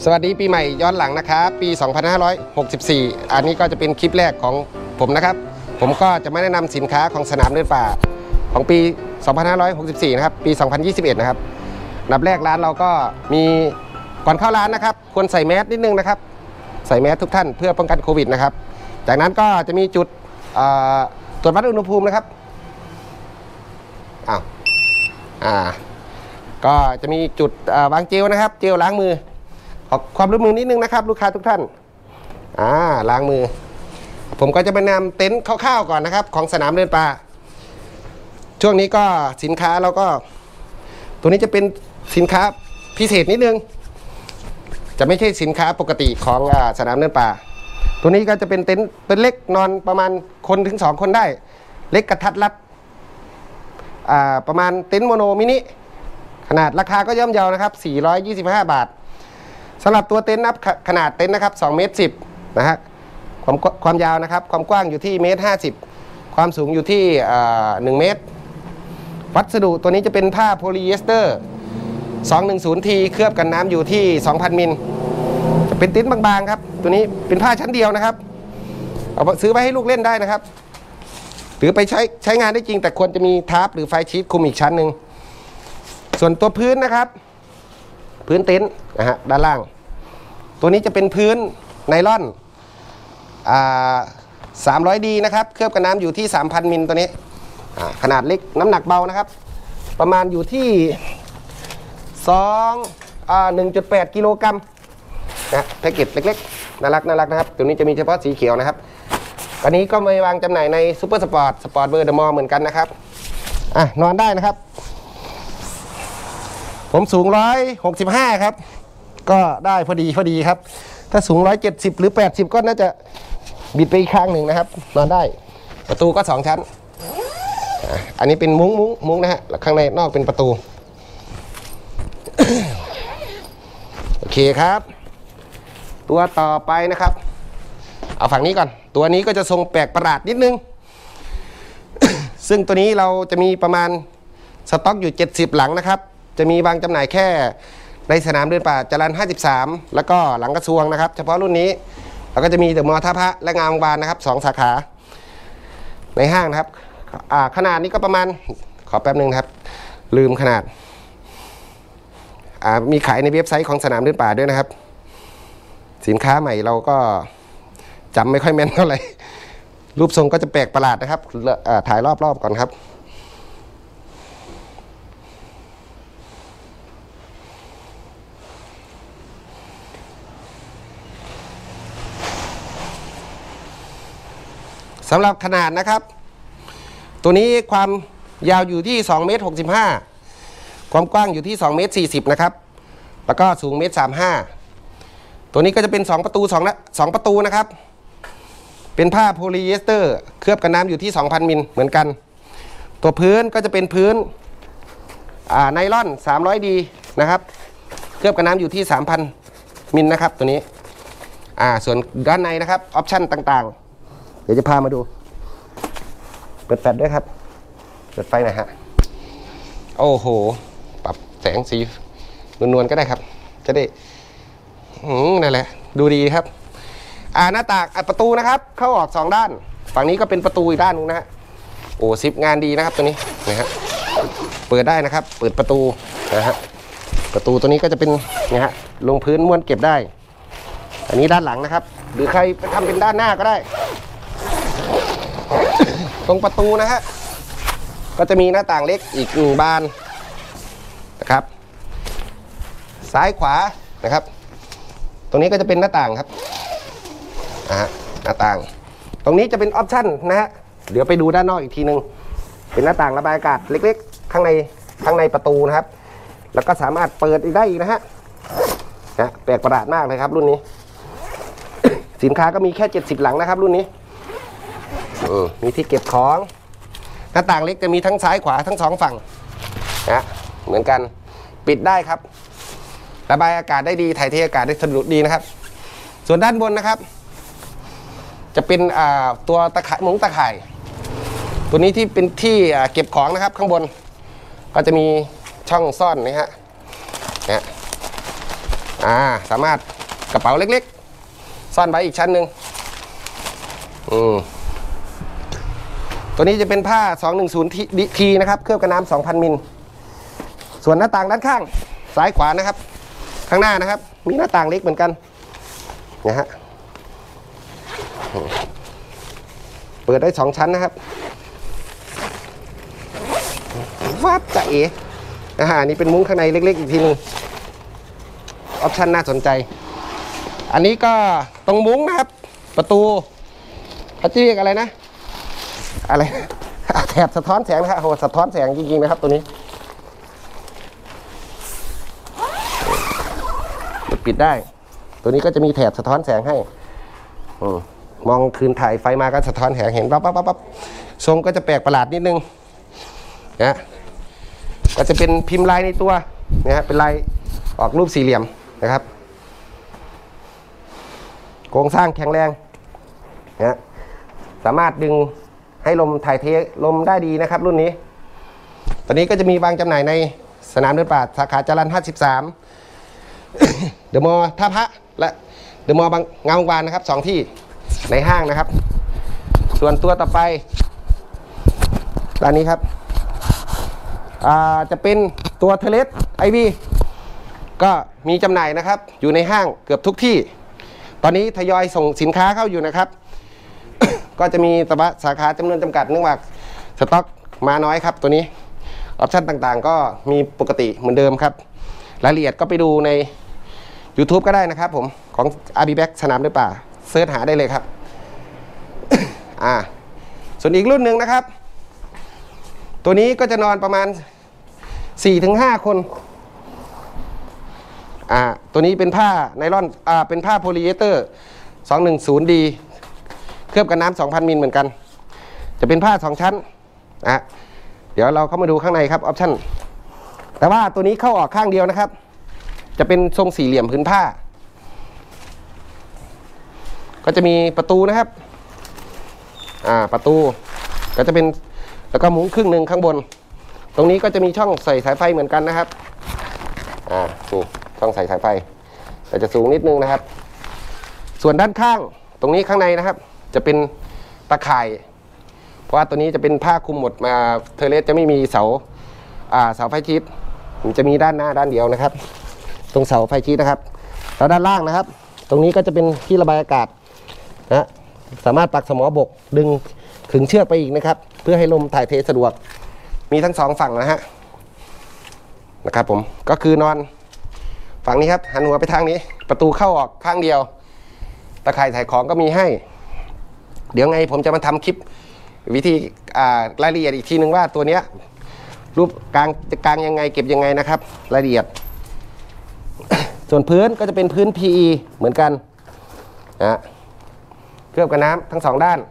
สวัสดีปีใหม่ย้อนหลังนะครับปี 2564 อันนี้ก็จะเป็นคลิปแรกของผมนะครับผมก็จะมาแนะนำสินค้าของสนามเดินป่าของปี 2564 นะครับปี 2021 นะครับอันดับแรกร้านเราก็มีก่อนเข้าร้านนะครับควรใส่แมสนิดนึงนะครับใส่แมสทุกท่านเพื่อป้องกันโควิดนะครับจากนั้นก็จะมีจุดตรวจวัดอุณหภูมินะครับก็จะมีจุดวางเจลนะครับเจลล้างมือขอความร่วมมือนิดนึงนะครับลูกค้าทุกท่านล้างมือผมก็จะไปนำเต็นท์คร่าวๆก่อนนะครับของสนามเดินป่าช่วงนี้ก็สินค้าเราก็ตัวนี้จะเป็นสินค้าพิเศษนิดนึงจะไม่ใช่สินค้าปกติของสนามเดินป่าตัวนี้ก็จะเป็นเต็นท์เล็กนอนประมาณคนถึง2คนได้เล็กกระทัดรัดประมาณเต็นท์โมโนมินิขนาดราคาก็ย่อมเยานะครับ425 บาทสำหรับตัวเต็นท์นับขนาดเต็นท์นะครับ2 เมตร 10นะฮะความยาวนะครับความกว้างอยู่ที่1 เมตร 50ความสูงอยู่ที่1 เมตรวัสดุตัวนี้จะเป็นผ้าโพลีเอสเตอร์ 210T เคลือบกันน้ำอยู่ที่ 2,000 มิลจะเป็นเต็นท์บางๆครับตัวนี้เป็นผ้าชั้นเดียวนะครับเอาซื้อไปให้ลูกเล่นได้นะครับหรือไปใช้งานได้จริงแต่ควรจะมีทาร์ปหรือไฟชีทคุมอีกชั้นหนึ่งส่วนตัวพื้นนะครับพื้นเต็นท์นะฮะด้านล่างตัวนี้จะเป็นพื้นไนล่อน300D นะครับเคลือบกันน้ำอยู่ที่ 3,000 มิลตัวนี้ขนาดเล็กน้ำหนักเบานะครับประมาณอยู่ที่1.8 กิโลกรัมนะแพ็กเกจเล็กๆน่ารักนะครับตัวนี้จะมีเฉพาะสีเขียวนะครับตอนนี้ก็มีวางจำหน่ายในซูเปอร์สปอร์ตเวอร์เดอะมอลล์เหมือนกันนะครับนอนได้นะครับผมสูง165ครับก็ได้พอดีครับถ้าสูง170หรือ80ก็น่าจะบิดไปอีกข้างหนึ่งนะครับนอนได้ประตูก็2ชั้นอันนี้เป็นมุ้งนะฮะข้างในนอกเป็นประตู โอเคครับตัวต่อไปนะครับเอาฝั่งนี้ก่อนตัวนี้ก็จะทรงแปลกประหลาดนิดนึง ซึ่งตัวนี้เราจะมีประมาณสต็อกอยู่70หลังนะครับจะมีวางจำหน่ายแค่ในสนามเดินป่าจรัญ53แล้วก็หลังกระทรวงนะครับเฉพาะรุ่นนี้แล้วก็จะมีเดอะมอลล์ท่าพระและงามวงวานนะครับ2 สาขาในห้างนะครับขนาดนี้ก็ประมาณขอแป๊บนึงครับลืมขนาดมีขายในเว็บไซต์ของสนามเดินป่าด้วยนะครับสินค้าใหม่เราก็จำไม่ค่อยแม่นเท่าไหร่รูปทรงก็จะแปลกประหลาดนะครับถ่ายรอบๆก่อนครับสำหรับขนาดนะครับตัวนี้ความยาวอยู่ที่2 เมตร 65ความกว้างอยู่ที่2 เมตร 40นะครับแล้วก็สูง1 เมตร 35ตัวนี้ก็จะเป็น2 ประตู2 ประตูนะครับเป็นผ้าโพลีเอสเตอร์เคลือบกันน้ำอยู่ที่ 2,000 มิลเหมือนกันตัวพื้นก็จะเป็นพื้นไนล่อน 300D นะครับเคลือบกันน้ำอยู่ที่ 3,000 มิลนะครับตัวนี้ส่วนด้านในนะครับออปชั่นต่างๆเดี๋ยวจะพามาดูเปิดแฟลชด้วยครับเปิดไฟหน่อยฮะโอ้โหปรับแสงสีนวลๆก็ได้ครับจะได้นั่นแหละดูดีครับหน้าต่างประตูนะครับเข้าออก2ด้านฝั่งนี้ก็เป็นประตูอีกด้านนึงนะฮะโอ้ซิปงานดีนะครับตัวนี้นะฮะเปิดได้นะครับเปิดประตูนะฮะประตูตัวนี้ก็จะเป็นนะฮะลงพื้นม้วนเก็บได้อันนี้ด้านหลังนะครับหรือใครไปทำเป็นด้านหน้าก็ได้ ตรงประตูนะฮะก็จะมีหน้าต่างเล็กอีก1 บานนะครับซ้ายขวานะครับตรงนี้ก็จะเป็นหน้าต่างครับหน้าต่างตรงนี้จะเป็นออปชั่นนะฮะเดี๋ยวไปดูด้านนอกอีกทีนึงเป็นหน้าต่างระบายอากาศเล็กๆข้างในประตูนะครับแล้วก็สามารถเปิดอีกได้อีกนะฮะแปลกประหลาดมากเลยครับรุ่นนี้ สินค้าก็มีแค่70หลังนะครับรุ่นนี้มีที่เก็บของหน้าต่างเล็กจะมีทั้งซ้ายขวาทั้ง2 ฝั่งนะเหมือนกันปิดได้ครับระบายอากาศได้ดีถ่ายเทอากาศได้สะดวกดีนะครับส่วนด้านบนนะครับจะเป็นตัวตะข่ายมุ้งตะข่ายตัวนี้ที่เป็นที่เก็บของนะครับข้างบนก็จะมีช่องซ่อนนะฮะสามารถกระเป๋าเล็กๆซ่อนไว้อีกชั้นหนึ่งตัวนี้จะเป็นผ้า 210T นะครับเคลือบกันน้ำ 2,000 มิลส่วนหน้าต่างด้านข้างซ้ายขวานะครับข้างหน้านะครับมีหน้าต่างเล็กเหมือนกันนะฮะเปิดได้2ชั้นนะครับวับจะเอ๋นี่เป็นมุ้งข้างในเล็กๆอีกทีนึงออปชั่นน่าสนใจอันนี้ก็ตรงมุ้งนะครับประตูเขาจะเรียกอะไรนะอะไรแถบสะท้อนแสงนะครับโหสะท้อนแสงจริงๆนะครับตัวนี้ปิดได้ตัวนี้ก็จะมีแถบสะท้อนแสงให้มองคืนถ่ายไฟมาก็สะท้อนแสงเห็นปั๊บทรงก็จะแปลกประหลาดนิดนึงนะก็จะเป็นพิมพ์ลายในตัวนะฮะเป็นลายออกรูปสี่เหลี่ยมนะครับโครงสร้างแข็งแรงนะสามารถดึงให้ลมถ่ายเทลมได้ดีนะครับรุ่นนี้ตอนนี้ก็จะมีวางจำหน่ายในสนามเดินป่าสาขาจรัญ53เดอะมอลล์ท่าพระและเดอะมอลล์บางงามวงวานนะครับ2ที่ในห้างนะครับส่วนตัวต่อไปร้านนี้ครับจะเป็นตัวเทเลสไอวีก็มีจำหน่ายนะครับอยู่ในห้างเกือบทุกที่ตอนนี้ทยอยส่งสินค้าเข้าอยู่นะครับ ก็จะมีสาขาจำนวนจำกัดเนื่องจากสต็อกมาน้อยครับตัวนี้ออปชั่นต่างๆก็มีปกติเหมือนเดิมครับรายละเอียดก็ไปดูใน YouTube ก็ได้นะครับผมของ RB-Back สนามเดินป่าเสิร์ชหาได้เลยครับ ส่วนอีกรุ่นหนึ่งนะครับตัวนี้ก็จะนอนประมาณ 4-5 คนตัวนี้เป็นผ้าไนลอนเป็นผ้าโพลีเอสเตอร์ 210D เคลือบกันน้ำ 2,000 มิลเหมือนกันจะเป็นผ้า2ชั้นเดี๋ยวเราเข้ามาดูข้างในครับออปชั่นแต่ว่าตัวนี้เข้าออกข้างเดียวนะครับจะเป็นทรงสี่เหลี่ยมพื้นผ้าก็จะมีประตูนะครับประตูก็จะเป็นแล้วก็มุ้งครึ่งหนึ่งข้างบนตรงนี้ก็จะมีช่องใส่สายไฟเหมือนกันนะครับนี่ช่องใส่สายไฟแต่จะสูงนิดนึงนะครับส่วนด้านข้างตรงนี้ข้างในนะครับจะเป็นตะข่ายเพราะว่าตัวนี้จะเป็นผ้าคลุมหมดมาเทเลสจะไม่มีเสาไฟชีตมันจะมีด้านหน้าด้านเดียวนะครับตรงเสาไฟชีตนะครับแล้วด้านล่างนะครับตรงนี้ก็จะเป็นที่ระบายอากาศนะสามารถปักสมอบกดึงขึงเชือกไปอีกนะครับเพื่อให้ลมถ่ายเทสะดวกมีทั้ง2ฝั่งนะครับผมก็คือนอนฝั่งนี้ครับหันหัวไปทางนี้ประตูเข้าออกข้างเดียวตะข่ายถ่ายของก็มีให้เดี๋ยวไงผมจะมาทำคลิปวิธีรายละเอียดอีกทีนึงว่าตัวเนี้ยรูปกลางจะกลางยังไงเก็บยังไงนะครับรายละเอียด ส่วนพื้นก็จะเป็นพื้น PE เหมือนกันเคลือบกันน้ำทั้ง2ด้าน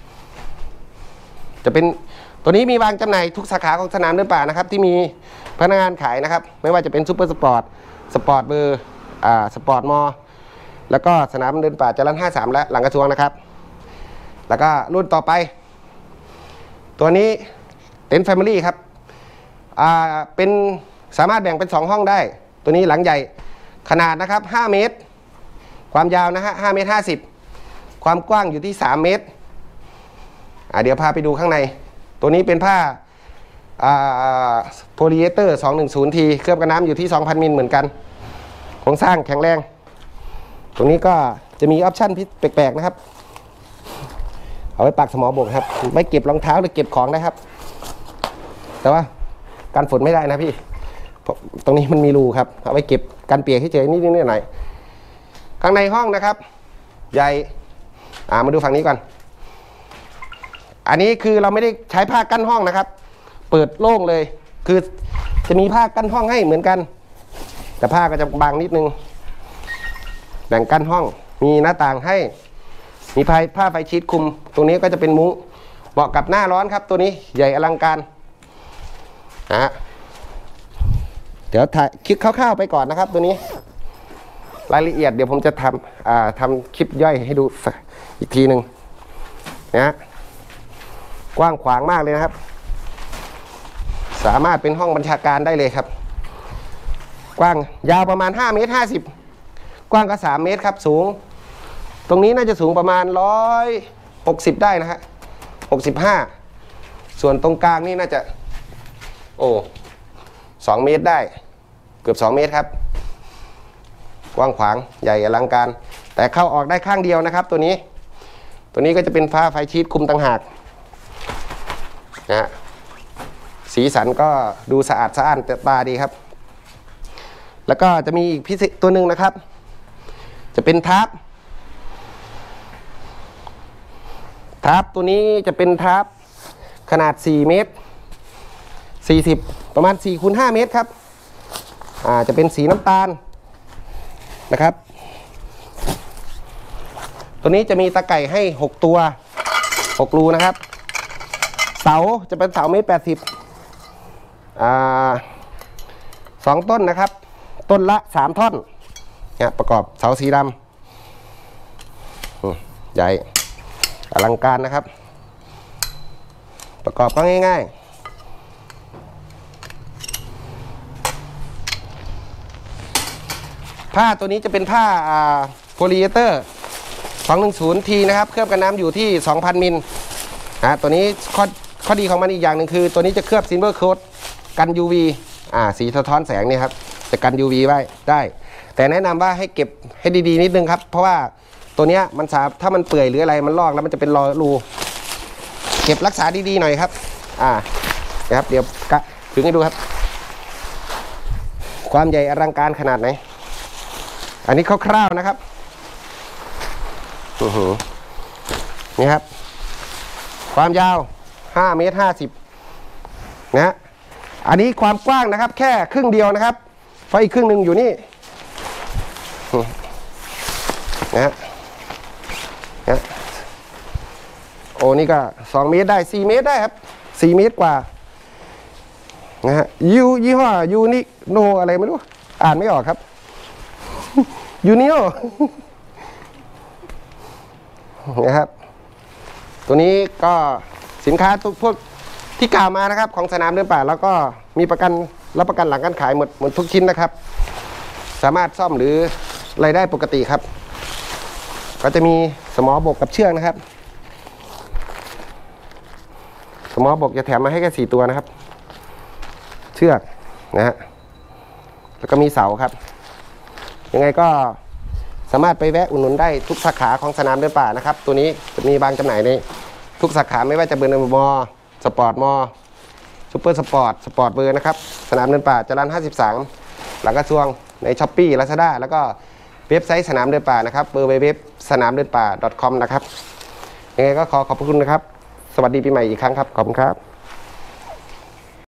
จะเป็นตัวนี้มีวางจำหน่ายทุกสาขาของสนามเดินป่านะครับที่มีพนักงานขายนะครับไม่ว่าจะเป็นซูเปอร์สปอร์ตสปอร์ตเบอร์สปอร์ตมอแล้วก็สนามเดินป่าจรัญ53และหลังกระทรวงนะครับแล้วก็รุ่นต่อไปตัวนี้เต็นท์แฟมิลี่ครับเป็นสามารถแบ่งเป็น2ห้องได้ตัวนี้หลังใหญ่ขนาดนะครับ5 เมตรความยาวนะฮะ5 เมตร 50ความกว้างอยู่ที่3 เมตรเดี๋ยวพาไปดูข้างในตัวนี้เป็นผ้าโพลีเอสเตอร์ 210T เคลือบกันน้ำอยู่ที่ 2,000 มิลเหมือนกันโครงสร้างแข็งแรงตรงนี้ก็จะมีออปชั่นแปลกๆนะครับเอาไว้ปักสมอบกครับไม่เก็บรองเท้าหรือเก็บของนะครับแต่ว่ากันฝนไม่ได้นะพี่ตรงนี้มันมีรูครับเอาไว้เก็บกันเปียกเฉยๆนิดๆหน่อยๆข้างในห้องนะครับใหญ่มาดูฝั่งนี้ก่อนอันนี้คือเราไม่ได้ใช้ผ้ากั้นห้องนะครับเปิดโล่งเลยคือจะมีผ้ากั้นห้องให้เหมือนกันแต่ผ้าก็จะบางนิดนึงแบ่งกั้นห้องมีหน้าต่างให้มีผ้าไฟชีตคลุมตรงนี้ก็จะเป็นมุ้งเหมาะกับหน้าร้อนครับตัวนี้ใหญ่อลังการเดี๋ยวถ่ายคลิปคร่าวๆไปก่อนนะครับตัวนี้รายละเอียดเดี๋ยวผมจะทำคลิปย่อยให้ดูอีกทีหนึ่งนะกว้างขวางมากเลยนะครับสามารถเป็นห้องบัญชาการได้เลยครับกว้างยาวประมาณ5 เมตร 50 กว้างก็3 เมตรครับสูงตรงนี้น่าจะสูงประมาณ160ได้นะฮะ65ส่วนตรงกลางนี่น่าจะ2 เมตรได้เกือบ2 เมตรครับกว้างขวางใหญ่อลังการแต่เข้าออกได้ข้างเดียวนะครับตัวนี้ก็จะเป็นผ้าไฟชีทคุมต่างหากนะฮะสีสันก็ดูสะอาดสะอ้านตาดีครับแล้วก็จะมีอีกพิเศษตัวหนึ่งนะครับจะเป็นทับตัวนี้จะเป็นทับขนาด4 เมตร40ประมาณ4 คูณ 5 เมตรครับจะเป็นสีน้ำตาลนะครับตัวนี้จะมีตะไก่ให้6 ตัว6 รูนะครับเสาจะเป็นเสา1.80 เมตร2 ต้นนะครับต้นละ3 ท่อนเนี่ยประกอบเสาสีดำใหญ่อลังการนะครับประกอบก็ง่ายๆผ้าตัวนี้จะเป็นผ้าโพลีเอเตอร์ 210T นะครับเคลือบกันน้ำอยู่ที่ 2,000 มิลตัวนี้ข้อดีของมันอีกอย่างหนึ่งคือตัวนี้จะเคลือบซิลเวอร์โค้ดกัน UV สีสะท้อนแสงเนี่ยครับจะกัน UV ไว้ได้แต่แนะนำว่าให้เก็บให้ดีๆนิดนึงครับเพราะว่าตัวเนี้ยมันถ้ามันเปื่อยหรืออะไรมันลอกแล้วมันจะเป็นรูเก็บรักษาดีๆหน่อยครับนะครับเดี๋ยวถึงให้ดูครับความใหญ่อลังการขนาดไหนอันนี้คร่าวๆนะครับนี่ครับความยาว5 เมตร 50นะฮะอันนี้ความกว้างนะครับแค่ครึ่งเดียวนะครับเพราะอีกครึ่งหนึ่งอยู่นี่นะฮะนี่ก็2 เมตรได้4 เมตรได้ครับ4 เมตรกว่านะฮะยี่ห้อยูนิโนอะไรไม่รู้อ่านไม่ออกครับยูนิโนนะครับตัวนี้ก็สินค้าพวกที่กล่าวมานะครับของสนามเดินป่าแล้วก็มีรับประกันหลังการขายหมดทุกชิ้นนะครับสามารถซ่อมหรืออะไรได้ปกติครับก็จะมีสมอบกกับเชือกนะครับสมอบกจะแถมมาให้แค่4 ตัวนะครับเชือกนะฮะแล้วก็มีเสาครับยังไงก็สามารถไปแวะอุดหนุนได้ทุกสาขาของสนามเดินป่านะครับตัวนี้จะมีบางจำหน่ายในทุกสาขาไม่ว่าจะเป็นมอสปอร์ตมอซูเปอร์สปอร์ตเบอร์นะครับสนามเดินป่าจรัญ53หลังกระทรวงใน Shopee Lazada แล้วก็เว็บไซต์สนามเดินป่านะครับเบอร์เว็บสนามเดินป่า .com นะครับยังไงก็ขอบคุณนะครับสวัสดีปีใหม่อีกครั้งครับขอบคุณครับ